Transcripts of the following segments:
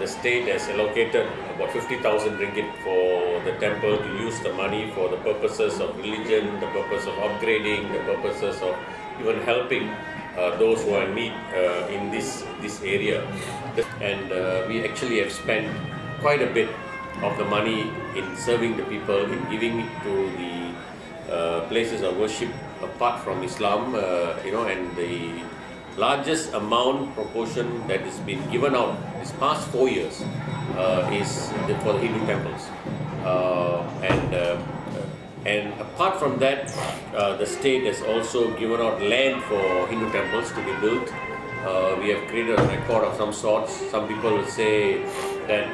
the state has allocated about 50,000 ringgit for the temple to use the money for the purposes of religion, the purpose of upgrading, the purposes of even helping those who are in need in this area. And we actually have spent quite a bit of the money in serving the people, in giving it to the places of worship apart from Islam, and the largest amount proportion that has been given out this past 4 years is for the Hindu temples. And apart from that, the state has also given out land for Hindu temples to be built. We have created a record of some sorts. Some people will say that,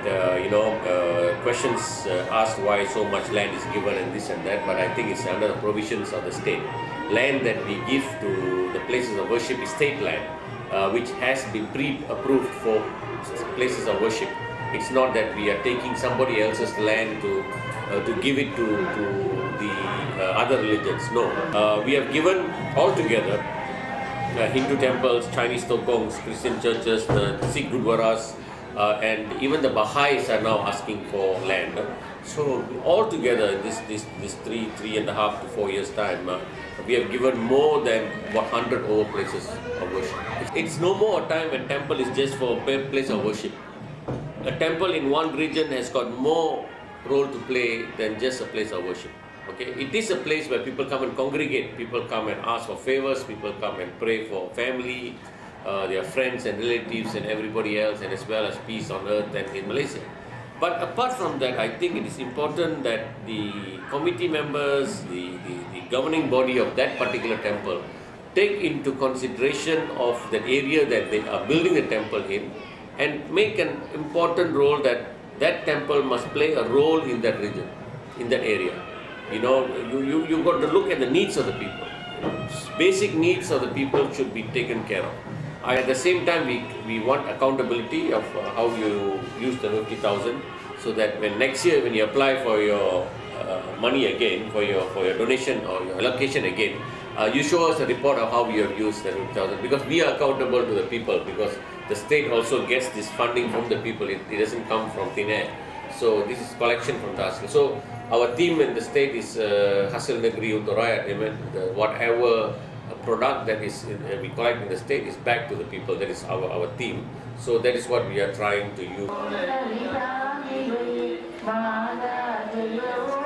questions asked why so much land is given and this and that, but I think it's under the provisions of the state. Land that we give to the places of worship is state land, which has been pre-approved for places of worship. It's not that we are taking somebody else's land to give it to the other religions. No, we have given altogether Hindu temples, Chinese tokongs, Christian churches, the Sikh gurdwaras, and even the Baha'is are now asking for land. So altogether, this 3.5 to 4 years time, we have given more than 100 over places of worship. It's no more a time when temple is just for a place of worship. A temple in one region has got more role to play than just a place of worship. Okay, it is a place where people come and congregate, people come and ask for favors, people come and pray for family, their friends and relatives and everybody else, and as well as peace on earth and in Malaysia. But apart from that, I think it is important that the committee members, the governing body of that particular temple take into consideration of the area that they are building the temple in, and make an important role that that temple must play a role in that region, in that area. You've got to look at the needs of the people. Basic needs of the people should be taken care of. At the same time, we want accountability of how you use the 50,000, so that when next year, when you apply for your money again, for your donation or your allocation again, you show us a report of how you have used the 50,000, because we are accountable to the people, because the state also gets this funding from the people. It doesn't come from thin air. So this is collection from the hasil. So our team in the state is Hasil Negeri Untuk Rakyat. Whatever product that is we collect in the state is back to the people. That is our team. So that is what we are trying to use.